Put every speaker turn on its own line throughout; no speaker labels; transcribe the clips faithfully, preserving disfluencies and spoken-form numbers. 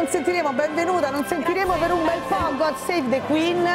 non sentiremo, benvenuta, non sentiremo Grazie. per un bel po' God Save the Queen,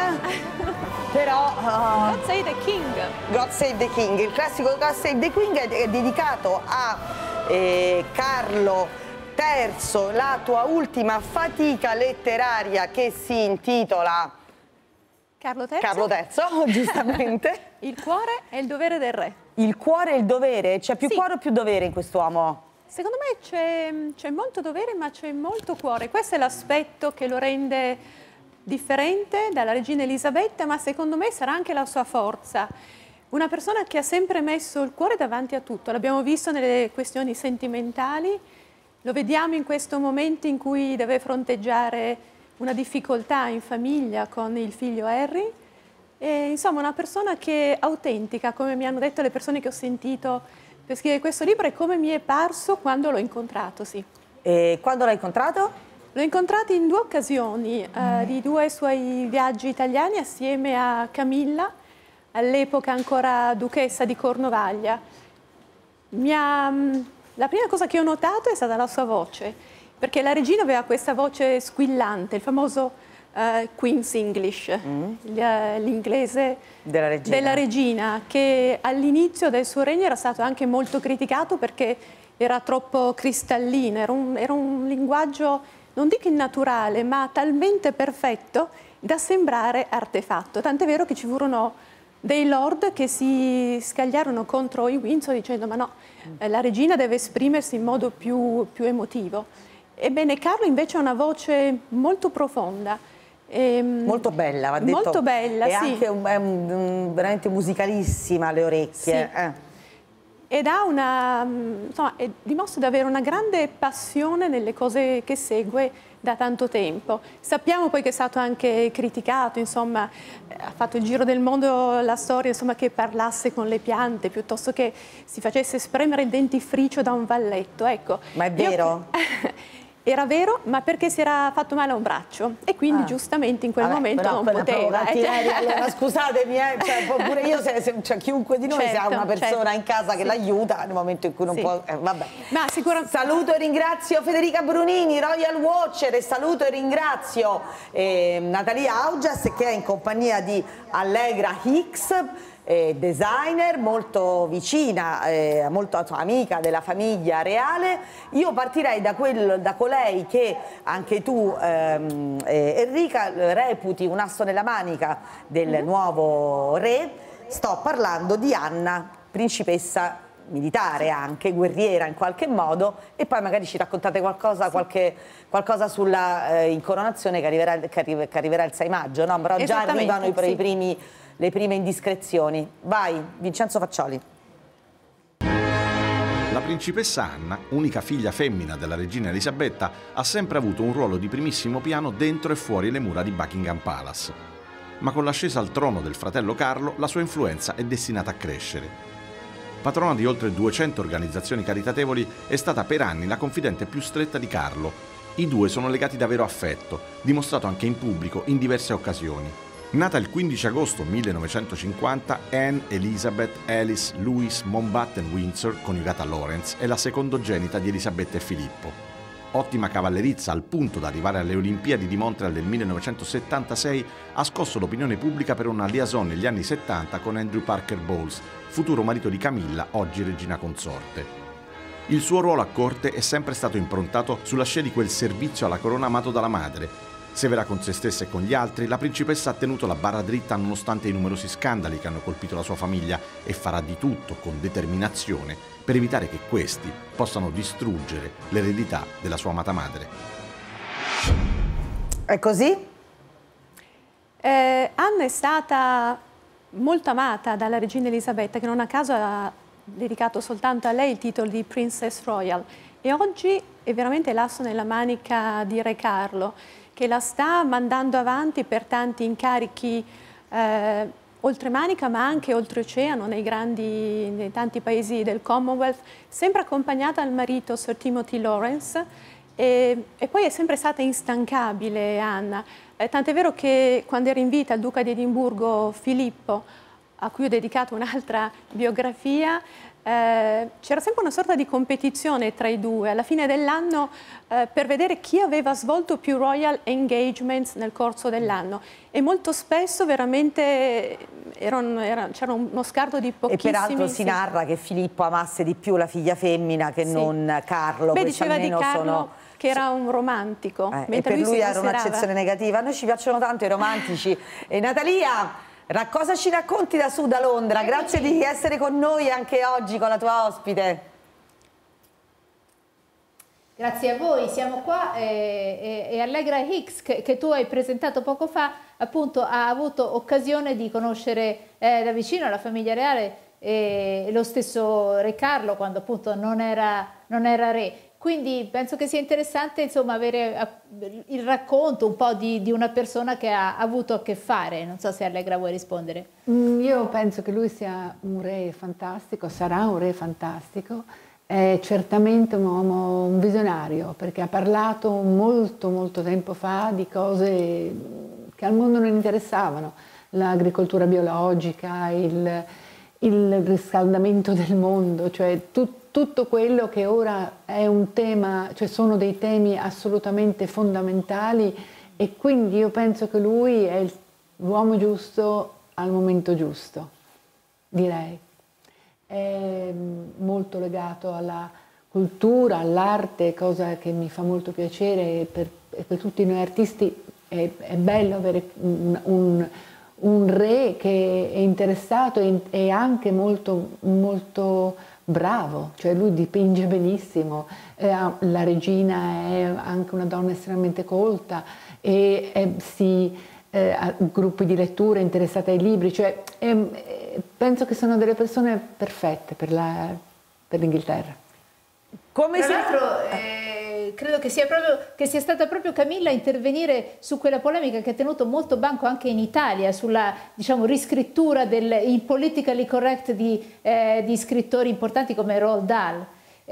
però... Uh,
God Save the King.
God Save the King, il classico God Save the King è, è dedicato a eh, Carlo terzo, la tua ultima fatica letteraria che si intitola...
Carlo terzo.
Carlo terzo, giustamente.
Il cuore e il dovere del re.
Il cuore e il dovere, c'è più
sì.
cuore o più dovere in quest'uomo?
Secondo me c'è molto dovere ma c'è molto cuore, questo è l'aspetto che lo rende differente dalla regina Elisabetta, ma secondo me sarà anche la sua forza. Una persona che ha sempre messo il cuore davanti a tutto, l'abbiamo visto nelle questioni sentimentali, lo vediamo in questo momento in cui deve fronteggiare una difficoltà in famiglia con il figlio Harry, e, insomma una persona che è autentica, come mi hanno detto le persone che ho sentito per scrivere questo libro, e come mi è parso quando l'ho incontrato, sì.
E quando l'hai incontrato?
L'ho incontrato in due occasioni, mm. eh, di due suoi viaggi italiani assieme a Camilla, all'epoca ancora duchessa di Cornovaglia. Mi ha, la prima cosa che ho notato è stata la sua voce, perché la regina aveva questa voce squillante, il famoso Uh, Queen's English, mm. l'inglese
della regina.
della regina, che all'inizio del suo regno era stato anche molto criticato perché era troppo cristallino, era un, era un linguaggio, non dico innaturale, ma talmente perfetto da sembrare artefatto. Tant'è vero che ci furono dei lord che si scagliarono contro i Windsor dicendo ma no, mm. la regina deve esprimersi in modo più, più emotivo. Ebbene, Carlo invece ha una voce molto profonda. Ehm,
molto bella, va detto.
Molto bella,
e
sì.
anche un, è un, un, veramente musicalissima alle orecchie.
Sì.
Eh.
Ed ha una, insomma, è, dimostra di avere una grande passione nelle cose che segue da tanto tempo. Sappiamo poi che è stato anche criticato, insomma, ha fatto il giro del mondo la storia, insomma, che parlasse con le piante piuttosto che si facesse spremere il dentifricio da un valletto. Ecco.
Ma è vero?
Io... Era vero, ma perché si era fatto male a un braccio e quindi ah. giustamente in quel
Vabbè,
momento
però,
non
però,
poteva.
Però,
eh.
allora, scusatemi, eh, cioè, pure io, se, se, cioè, chiunque di noi
certo,
se ha una persona
certo.
in casa che sì. l'aiuta nel momento in cui non sì. può... Eh, vabbè.
Ma sicuramente...
Saluto e ringrazio Federica Brunini, Royal Watcher, e saluto e ringrazio eh, Natalia Augias, che è in compagnia di Allegra Hicks, Eh, designer, molto vicina, eh, molto amica della famiglia reale. Io partirei da, quel, da colei che anche tu, ehm, eh, Enrica, reputi un asso nella manica del mm-hmm. nuovo re. Sto parlando di Anna, principessa militare anche, guerriera in qualche modo, e poi magari ci raccontate qualcosa, qualche, qualcosa sulla eh, incoronazione che arriverà, che, arriverà, che arriverà il sei maggio, no? Però già arrivano i, sì. i primi... le prime indiscrezioni. Vai, Vincenzo Faccioli.
La principessa Anna, unica figlia femmina della regina Elisabetta, ha sempre avuto un ruolo di primissimo piano dentro e fuori le mura di Buckingham Palace. Ma con l'ascesa al trono del fratello Carlo, la sua influenza è destinata a crescere. Patrona di oltre duecento organizzazioni caritatevoli, è stata per anni la confidente più stretta di Carlo. I due sono legati da vero affetto, dimostrato anche in pubblico in diverse occasioni. Nata il quindici agosto millenovecentocinquanta, Anne Elizabeth Alice Louis Mountbatten Windsor, coniugata a Lawrence, è la secondogenita di Elisabetta e Filippo. Ottima cavallerizza al punto da arrivare alle Olimpiadi di Montreal del millenovecentosettantasei, ha scosso l'opinione pubblica per una liaison negli anni settanta con Andrew Parker Bowles, futuro marito di Camilla, oggi regina consorte. Il suo ruolo a corte è sempre stato improntato sulla scia di quel servizio alla corona amato dalla madre. Severa con se stessa e con gli altri, la principessa ha tenuto la barra dritta nonostante i numerosi scandali che hanno colpito la sua famiglia, e farà di tutto con determinazione per evitare che questi possano distruggere l'eredità della sua amata madre.
È così?
Eh, Anna è stata molto amata dalla regina Elisabetta, che non a caso ha dedicato soltanto a lei il titolo di Princess Royal, e oggi è veramente l'asso nella manica di Re Carlo, che la sta mandando avanti per tanti incarichi eh, oltremanica ma anche oltreoceano nei, grandi, nei tanti paesi del Commonwealth, sempre accompagnata dal marito Sir Timothy Lawrence, e, e poi è sempre stata instancabile Anna, eh, tant'è vero che quando era in vita il duca di Edimburgo Filippo, a cui ho dedicato un'altra biografia, eh, c'era sempre una sorta di competizione tra i due alla fine dell'anno eh, per vedere chi aveva svolto più royal engagements nel corso dell'anno, e molto spesso veramente c'era uno scarto di pochissimi.
E peraltro si narra che Filippo amasse di più la figlia femmina che sì. non Carlo.
Beh, diceva di Carlo sono... che era un romantico,
eh, e per lui, lui era un'accezione negativa. A noi ci piacciono tanto i romantici. E Natalia, cosa ci racconti da su, da Londra? Grazie di essere con noi anche oggi con la tua ospite.
Grazie a voi, siamo qua e, e, e Allegra Hicks, che, che tu hai presentato poco fa, appunto ha avuto occasione di conoscere eh, da vicino la famiglia reale e, e lo stesso Re Carlo quando appunto non era, non era re. Quindi penso che sia interessante, insomma, avere il racconto un po' di, di una persona che ha avuto a che fare. Non so se Allegra vuoi rispondere.
Io penso che lui sia un re fantastico, sarà un re fantastico, è certamente un uomo, un visionario, perché ha parlato molto molto tempo fa di cose che al mondo non interessavano, l'agricoltura biologica, il, il riscaldamento del mondo, cioè tutto. Tutto quello che ora è un tema, cioè sono dei temi assolutamente fondamentali, e quindi io penso che lui è l'uomo giusto al momento giusto, direi. È molto legato alla cultura, all'arte, cosa che mi fa molto piacere, per, per tutti noi artisti è, è bello avere un, un, un re che è interessato e, e anche molto, molto bravo, cioè lui dipinge benissimo, eh, la regina è anche una donna estremamente colta e eh, si, eh, ha gruppi di lettura interessate ai libri, cioè eh, penso che sono delle persone perfette per l'Inghilterra.
Come Tra l'altro eh, credo che sia, proprio, che sia stata proprio Camilla a intervenire su quella polemica che ha tenuto molto banco anche in Italia, sulla diciamo, riscrittura del il politically correct di, eh, di scrittori importanti come Roald Dahl.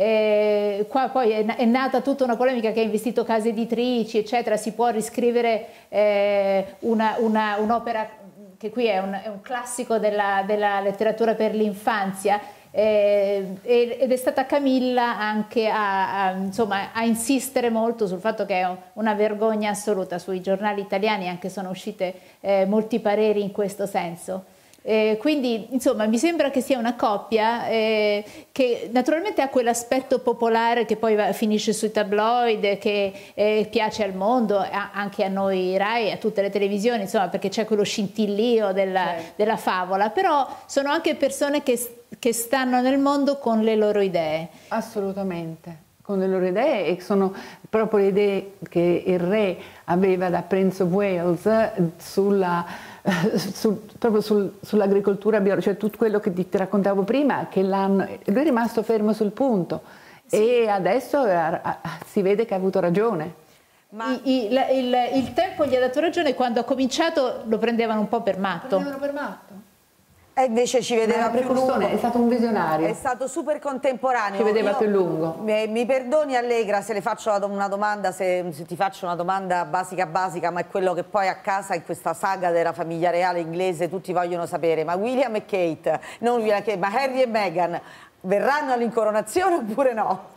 Eh, qua poi è, è nata tutta una polemica che ha investito case editrici, eccetera. Si può riscrivere eh, un'opera che qui è un, è un classico della, della letteratura per l'infanzia. Eh, ed è stata Camilla anche a, a, insomma, a insistere molto sul fatto che è una vergogna assoluta. Sui giornali italiani anche sono uscite eh, molti pareri in questo senso. Eh, quindi insomma mi sembra che sia una coppia eh, che naturalmente ha quell'aspetto popolare che poi va, finisce sui tabloid, che eh, piace al mondo, a, anche a noi Rai, a tutte le televisioni, insomma, perché c'è quello scintillio della, certo. della favola, però sono anche persone che, che stanno nel mondo con le loro idee.
Assolutamente, con le loro idee, e sono proprio le idee che il re aveva da Prince of Wales sulla Sul, proprio sul, sull'agricoltura biologica, cioè tutto quello che ti, ti raccontavo prima, che l'hanno, lui è rimasto fermo sul punto, sì. E adesso a, a, si vede che ha avuto ragione.
Ma I, il, il, il tempo gli ha dato ragione, quando ha cominciato lo prendevano un po' per matto.
Prendevano per matto.
E invece ci vedeva più lungo.
È stato un visionario.
È stato super contemporaneo.
Ci vedeva
Io,
più lungo.
Mi, mi perdoni Allegra se le faccio una domanda, se, se ti faccio una domanda basica basica, ma è quello che poi a casa in questa saga della famiglia reale inglese tutti vogliono sapere. Ma William e Kate, non William e Kate, ma Harry e Meghan, verranno all'incoronazione oppure no?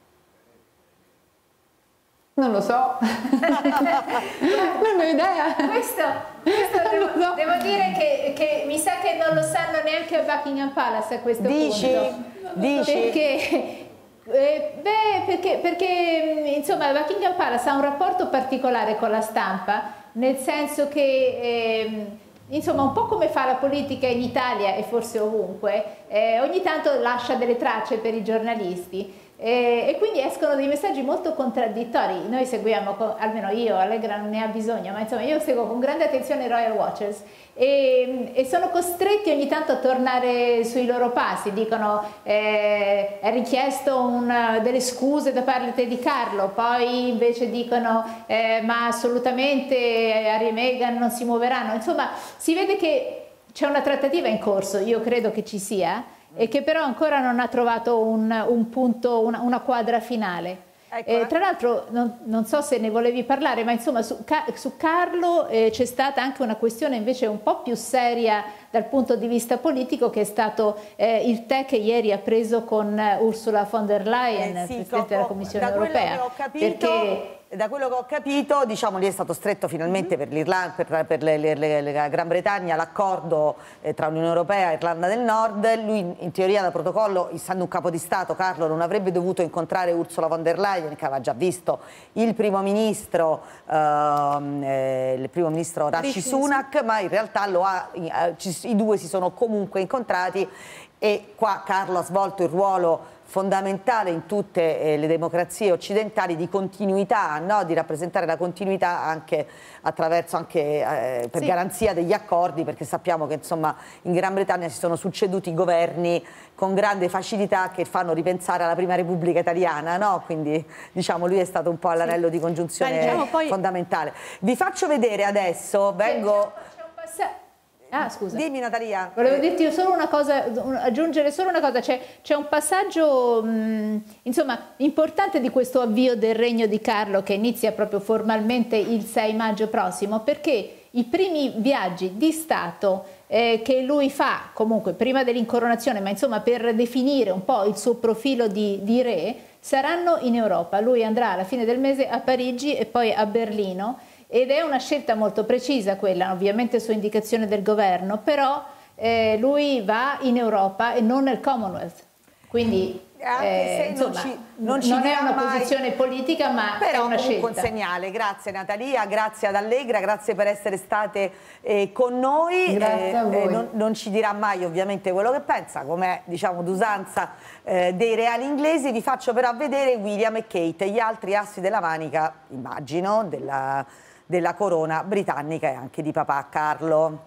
Non lo so, non ho idea.
Questo, questo devo, so. devo dire che, che mi sa che non lo sanno neanche a Buckingham Palace a questo
Dici?
punto.
Dici?
Perché, eh, beh, perché, perché insomma Buckingham Palace ha un rapporto particolare con la stampa, nel senso che eh, insomma un po' come fa la politica in Italia e forse ovunque, eh, ogni tanto lascia delle tracce per i giornalisti. E, e quindi escono dei messaggi molto contraddittori. Noi seguiamo, almeno io, Allegra non ne ha bisogno, ma insomma io seguo con grande attenzione i Royal Watchers e, e sono costretti ogni tanto a tornare sui loro passi. Dicono eh, è richiesto un, delle scuse da parte di Carlo, poi invece dicono eh, ma assolutamente Harry e Meghan non si muoveranno. Insomma si vede che c'è una trattativa in corso, io credo che ci sia, e che però ancora non ha trovato un, un punto, una, una quadra finale. Ecco. Eh, tra l'altro non, non so se ne volevi parlare, ma insomma su, su Carlo eh, c'è stata anche una questione invece un po' più seria dal punto di vista politico, che è stato eh, il tè che ieri ha preso con Ursula von der Leyen,
eh sì,
Presidente della Commissione
da
europea.
Quello che ho capito,
perché
da quello che ho capito, diciamo, lì è stato stretto finalmente mm-hmm. per, l'Irlanda, per, per le, le, le, la Gran Bretagna l'accordo eh, tra Unione Europea e Irlanda del Nord. Lui in teoria da protocollo, essendo un capo di Stato, Carlo, non avrebbe dovuto incontrare Ursula von der Leyen, che aveva già visto il primo ministro, ehm, eh, il primo ministro Rishi Sunak, ma in realtà lo ha, eh, ci, i due si sono comunque incontrati, e qua Carlo ha svolto il ruolo fondamentale in tutte eh, le democrazie occidentali di continuità, no? Di rappresentare la continuità anche attraverso anche eh, per sì. garanzia degli accordi, perché sappiamo che insomma in Gran Bretagna si sono succeduti governi con grande facilità che fanno ripensare alla Prima Repubblica Italiana, no? Quindi diciamo lui è stato un po' all'anello sì. di congiunzione diciamo poi... fondamentale. Vi faccio vedere adesso, vengo...
Ah, scusa.
Dimmi Natalia.
Volevo dirti solo una cosa, aggiungere solo una cosa, c'è, c'è un passaggio mh, insomma importante di questo avvio del regno di Carlo, che inizia proprio formalmente il sei maggio prossimo, perché i primi viaggi di Stato eh, che lui fa comunque prima dell'incoronazione, ma insomma per definire un po' il suo profilo di, di re, saranno in Europa. Lui andrà alla fine del mese a Parigi e poi a Berlino. Ed è una scelta molto precisa quella, ovviamente su indicazione del governo, però eh, lui va in Europa e non nel Commonwealth. Quindi
anche
eh,
se
insomma,
non, ci, non, ci
non è una
mai,
posizione politica, ma
però
è una scelta.
un segnale. Grazie Natalia, grazie ad Allegra, grazie per essere state eh, con noi.
Grazie a voi.
Eh, non, non ci dirà mai ovviamente quello che pensa, come diciamo d'usanza eh, dei reali inglesi. Vi faccio però vedere William e Kate, gli altri assi della manica, immagino, della... della corona britannica e anche di papà Carlo.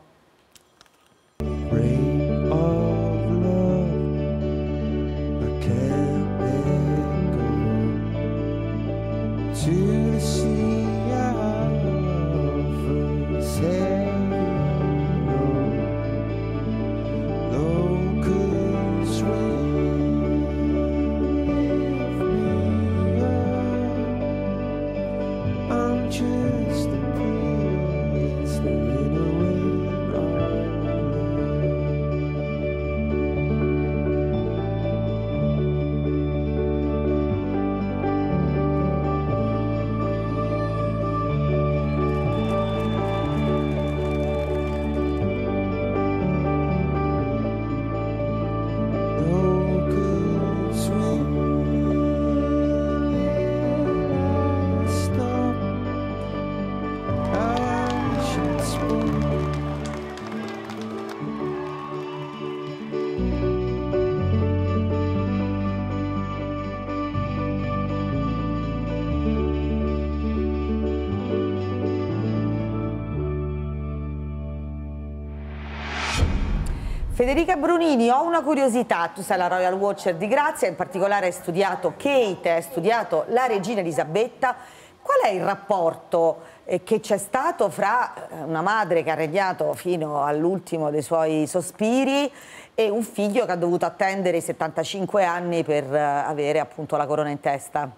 Just a priest in a
Federica Brunini, ho una curiosità, tu sei la Royal Watcher di Grazia, in particolare hai studiato Kate, hai studiato la regina Elisabetta. Qual è il rapporto eh, che c'è stato fra una madre che ha regnato fino all'ultimo dei suoi sospiri e un figlio che ha dovuto attendere i settantacinque anni per eh, avere appunto la corona in testa?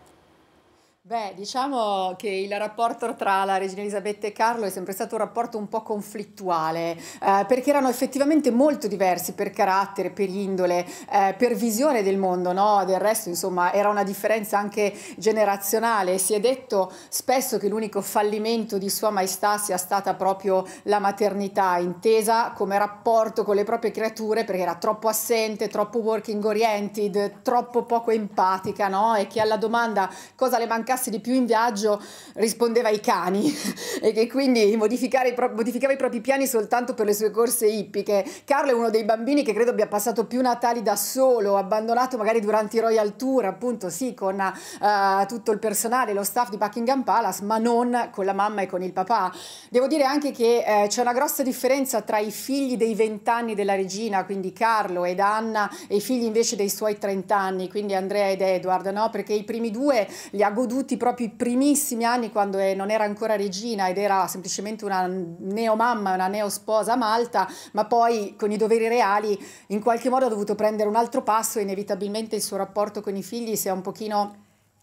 Beh, diciamo che il rapporto tra la regina Elisabetta e Carlo è sempre stato un rapporto un po' conflittuale, eh, perché erano effettivamente molto diversi per carattere, per indole, eh, per visione del mondo, no? Del resto, insomma, era una differenza anche generazionale. Si è detto spesso che l'unico fallimento di Sua Maestà sia stata proprio la maternità, intesa come rapporto con le proprie creature, perché era troppo assente, troppo working oriented, troppo poco empatica, no? E che alla domanda cosa le mancasse di più in viaggio rispondeva ai cani e che quindi modificare i pro- modificava i propri piani soltanto per le sue corse ippiche. Carlo è uno dei bambini che credo abbia passato più Natali da solo, abbandonato magari durante i Royal Tour, appunto sì, con uh, tutto il personale, lo staff di Buckingham Palace, ma non con la mamma e con il papà. Devo dire anche che eh, c'è una grossa differenza tra i figli dei vent'anni della regina, quindi Carlo ed Anna, e i figli invece dei suoi trent'anni, quindi Andrea ed Edward, no? Perché i primi due li ha goduti proprio i primissimi anni quando non era ancora regina ed era semplicemente una neomamma, una neosposa a Malta, ma poi con i doveri reali in qualche modo ha dovuto prendere un altro passo e inevitabilmente il suo rapporto con i figli si è un pochino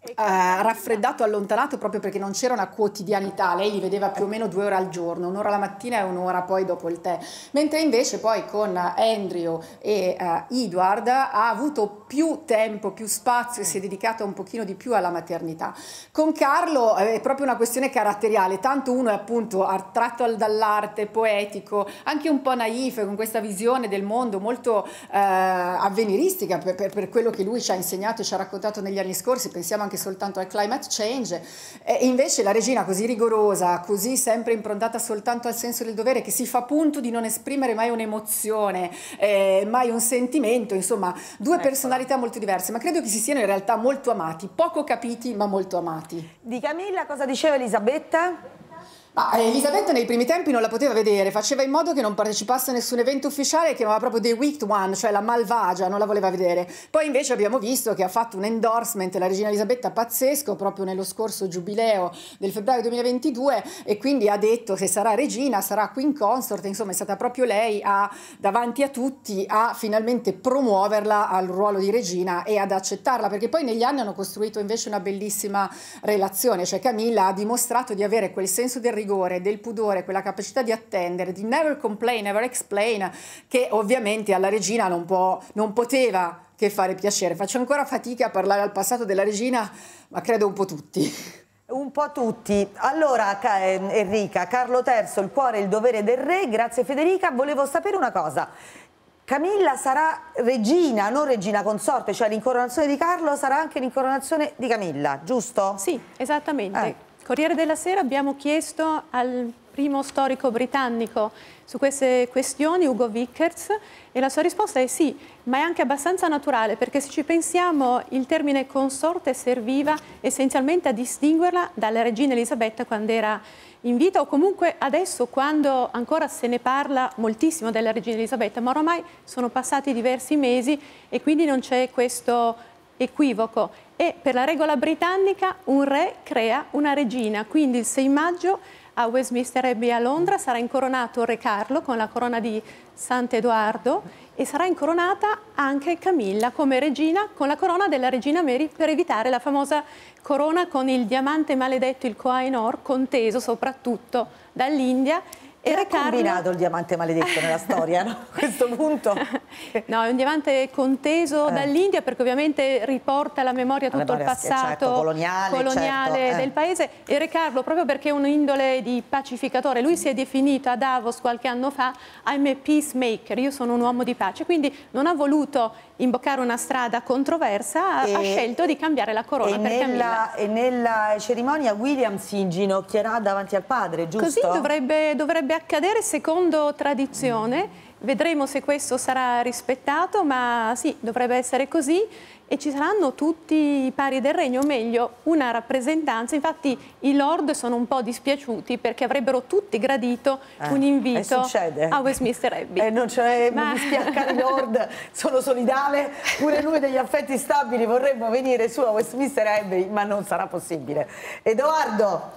Uh, raffreddato, allontanato proprio perché non c'era una quotidianità. Lei li vedeva più o meno due ore al giorno, un'ora la mattina e un'ora poi dopo il tè, mentre invece poi con Andrew e uh, Edward ha avuto più tempo, più spazio e si è dedicato un pochino di più alla maternità. Con Carlo è proprio una questione caratteriale, tanto uno è appunto attratto dall'arte, poetico, anche un po' naif, con questa visione del mondo molto uh, avveniristica per, per, per quello che lui ci ha insegnato e ci ha raccontato negli anni scorsi. Pensiamo anche soltanto al climate change, e invece la regina così rigorosa, così sempre improntata soltanto al senso del dovere, che si fa punto di non esprimere mai un'emozione, eh, mai un sentimento, insomma due
ecco.
personalità molto diverse, ma credo che si siano in realtà molto amati, poco capiti ma molto amati.
Di Camilla cosa diceva Elisabetta?
Ma Elisabetta nei primi tempi non la poteva vedere, faceva in modo che non partecipasse a nessun evento ufficiale, che chiamava proprio The Wicked One, cioè la malvagia, non la voleva vedere. Poi invece abbiamo visto che ha fatto un endorsement la regina Elisabetta pazzesco proprio nello scorso giubileo del febbraio duemilaventidue, e quindi ha detto che sarà regina, sarà Queen Consort, insomma è stata proprio lei a, davanti a tutti a finalmente promuoverla al ruolo di regina e ad accettarla, perché poi negli anni hanno costruito invece una bellissima relazione, cioè Camilla ha dimostrato di avere quel senso del rigore, del pudore, quella capacità di attendere, di never complain, never explain, che ovviamente alla regina non, può, non poteva che fare piacere. Faccio ancora fatica a parlare al passato della regina, ma credo un po' tutti.
Un po' tutti. Allora, Enrica, Carlo terzo, il cuore e il dovere del re, grazie Federica. Volevo sapere una cosa. Camilla sarà regina, non regina consorte, cioè l'incoronazione di Carlo sarà anche l'incoronazione di Camilla, giusto?
Sì, esattamente.
Eh.
Corriere della Sera abbiamo chiesto al primo storico britannico su queste questioni, Ugo Vickers, e la sua risposta è sì, ma è anche abbastanza naturale, perché se ci pensiamo il termine consorte serviva essenzialmente a distinguerla dalla regina Elisabetta quando era in vita, o comunque adesso quando ancora se ne parla moltissimo della regina Elisabetta, ma ormai sono passati diversi mesi e quindi non c'è questo equivoco. E per la regola britannica un re crea una regina, quindi il sei maggio a Westminster Abbey a Londra sarà incoronato Re Carlo con la corona di Sant'Edoardo e sarà incoronata anche Camilla come regina con la corona della regina Mary, per evitare la famosa corona con il diamante maledetto, il Koh-i-Noor, conteso soprattutto dall'India.
E ha combinato il diamante maledetto nella storia, no? A questo punto?
No, è un diamante conteso eh. dall'India, perché ovviamente riporta alla memoria tutto alla memoria, il passato
certo, coloniale,
coloniale
certo,
del
eh.
paese. E Re Carlo, proprio perché è un'indole di pacificatore, lui si è definito a Davos qualche anno fa I'm a peacemaker, io sono un uomo di pace, quindi non ha voluto imboccare una strada controversa, e, ha scelto di cambiare la corona
e
per
nella,
Camilla.
E nella cerimonia William si inginocchierà davanti al padre, giusto?
Così dovrebbe, dovrebbe accadere secondo tradizione, vedremo se questo sarà rispettato, ma sì, dovrebbe essere così, e ci saranno tutti i pari del regno, o meglio una rappresentanza. Infatti i lord sono un po' dispiaciuti perché avrebbero tutti gradito eh, un invito a Westminster Abbey.
Eh, non c'è, ma... mi spiacca i lord, sono solidale, pure noi degli affetti stabili vorremmo venire su a Westminster Abbey, ma non sarà possibile. Edoardo.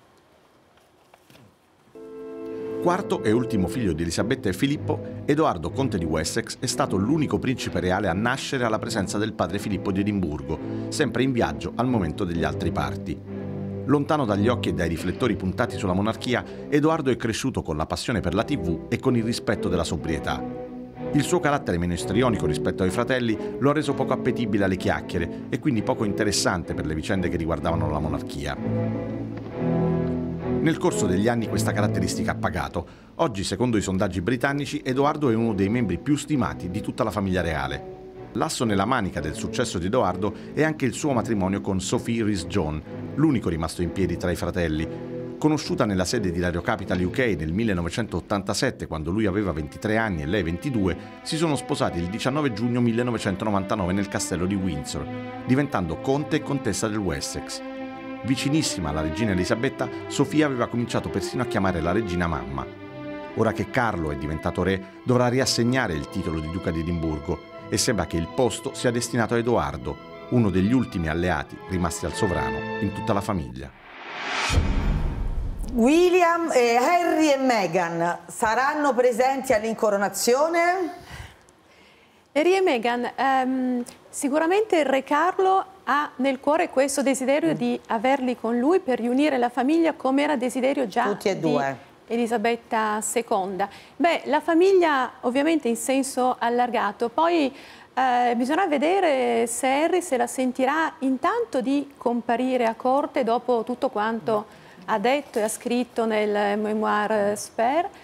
Quarto e ultimo figlio di Elisabetta e Filippo, Edoardo conte di Wessex è stato l'unico principe reale a nascere alla presenza del padre Filippo di Edimburgo, sempre in viaggio al momento degli altri parti. Lontano dagli occhi e dai riflettori puntati sulla monarchia, Edoardo è cresciuto con la passione per la tivù e con il rispetto della sobrietà. Il suo carattere meno istrionico rispetto ai fratelli lo ha reso poco appetibile alle chiacchiere e quindi poco interessante per le vicende che riguardavano la monarchia. Nel corso degli anni questa caratteristica ha pagato. Oggi, secondo i sondaggi britannici, Edoardo è uno dei membri più stimati di tutta la famiglia reale. L'asso nella manica del successo di Edoardo è anche il suo matrimonio con Sophie Rhys-John, l'unico rimasto in piedi tra i fratelli. Conosciuta nella sede di Radio Capital U K nel millenovecentottantasette, quando lui aveva ventitré anni e lei ventidue, si sono sposati il diciannove giugno millenovecentonovantanove nel castello di Windsor, diventando conte e contessa del Wessex. Vicinissima alla regina Elisabetta, Sofia aveva cominciato persino a chiamare la regina mamma. Ora che Carlo è diventato re, dovrà riassegnare il titolo di duca di Edimburgo e sembra che il posto sia destinato a Edoardo, uno degli ultimi alleati rimasti al sovrano in tutta la famiglia.
William, eh, Harry e Meghan saranno presenti all'incoronazione?
Harry e Meghan, um, Sicuramente il Re Carlo ha nel cuore questo desiderio mm. di averli con lui per riunire la famiglia, come era desiderio già
tutti e
di
due.
Elisabetta seconda. Beh, la famiglia ovviamente in senso allargato, poi eh, bisogna vedere se Harry se la sentirà intanto di comparire a corte dopo tutto quanto mm. ha detto e ha scritto nel memoir Spare.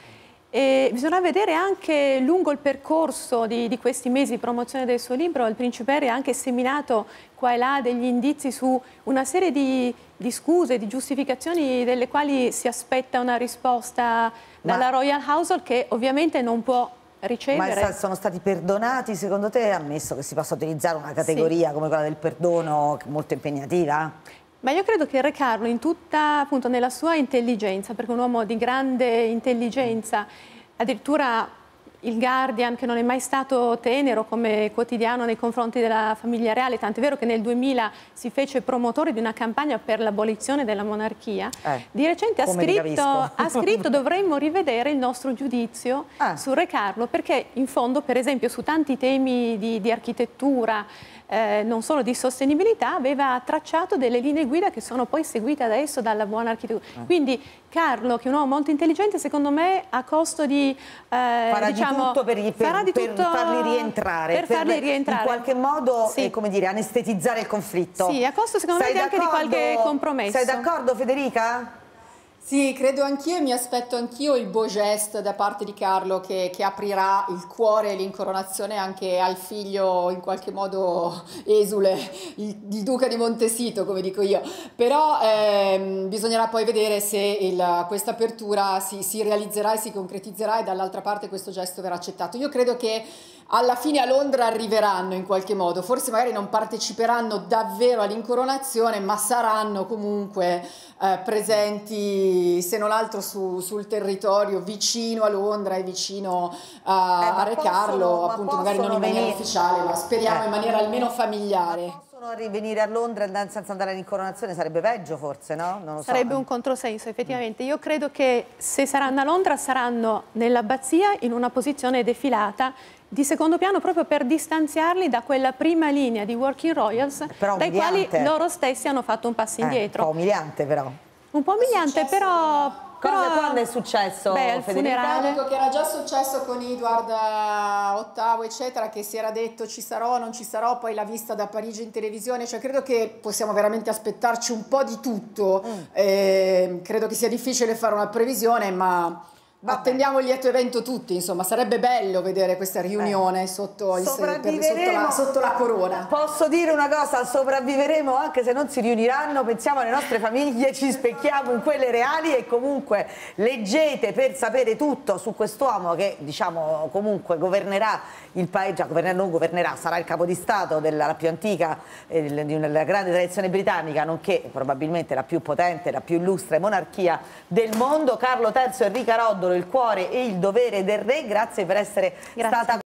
E bisogna vedere anche lungo il percorso di, di questi mesi di promozione del suo libro, il principe Harry ha anche seminato qua e là degli indizi su una serie di, di scuse, di giustificazioni delle quali si aspetta una risposta dalla Ma... Royal Household, che ovviamente non può ricevere.
Ma sono stati perdonati secondo te, ammesso che si possa utilizzare una categoria sì. come quella del perdono molto impegnativa?
Ma io credo che Re Carlo, in tutta, appunto, nella sua intelligenza, perché è un uomo di grande intelligenza, addirittura il Guardian, che non è mai stato tenero come quotidiano nei confronti della famiglia reale, tant'è vero che nel duemila si fece promotore di una campagna per l'abolizione della monarchia, eh, di recente ha scritto, ha scritto dovremmo rivedere il nostro giudizio ah. su Re Carlo, perché in fondo, per esempio, su tanti temi di, di architettura, Eh, non solo di sostenibilità, aveva tracciato delle linee guida che sono poi seguite adesso dalla buona architettura. Eh. Quindi Carlo, che è un uomo molto intelligente, secondo me a costo di eh,
farà
diciamo,
di tutto per, gli, per,
di
per
tutto
farli rientrare,
per, per farli rientrare.
in qualche modo
sì.
eh, come dire, anestetizzare il conflitto.
Sì, a costo secondo
Sei
me anche di qualche compromesso.
Sei d'accordo, Federica?
Sì, credo anch'io e mi aspetto anch'io il beau geste da parte di Carlo che, che aprirà il cuore e l'incoronazione anche al figlio in qualche modo esule, il, il duca di Montesito, come dico io. Però ehm, bisognerà poi vedere se questa apertura si, si realizzerà e si concretizzerà e dall'altra parte questo gesto verrà accettato. Io credo che alla fine a Londra arriveranno in qualche modo, forse magari non parteciperanno davvero all'incoronazione, ma saranno comunque eh, presenti, se non altro su, sul territorio vicino a Londra e vicino a, eh, a Re possono, Carlo, ma appunto magari non in maniera venire... ufficiale, ma speriamo eh. in maniera almeno familiare.
Ma possono rivenire a Londra senza andare all'incoronazione? Sarebbe peggio forse, no? Non lo
Sarebbe
so.
un controsenso, effettivamente. Io credo che se saranno a Londra saranno nell'abbazia in una posizione defilata di secondo piano, proprio per distanziarli da quella prima linea di Working Royals dai quali loro stessi hanno fatto un passo indietro.
Eh, un po' umiliante però.
Un po' umiliante, però...
Cosa, però, quando è successo?
Beh, al funerale.
Dico che era già successo con Edward ottavo, eccetera, che si era detto ci sarò, non ci sarò, poi l'ha vista da Parigi in televisione, cioè credo che possiamo veramente aspettarci un po' di tutto. Mm. Eh, credo che sia difficile fare una previsione, ma... Vabbè. Attendiamo il lieto evento tutti, insomma, sarebbe bello vedere questa riunione eh. sotto, il, per, sotto, la, sotto la corona.
Posso dire una cosa, sopravviveremo anche se non si riuniranno, pensiamo alle nostre famiglie, ci specchiamo in quelle reali e comunque leggete per sapere tutto su quest'uomo che diciamo comunque governerà il paese, governerà, non governerà, sarà il capo di Stato della più antica, eh, di una grande tradizione britannica, nonché probabilmente la più potente, la più illustre monarchia del mondo. Carlo terzo Enrica Roddolo, il cuore e il dovere del re, grazie per essere grazie. stata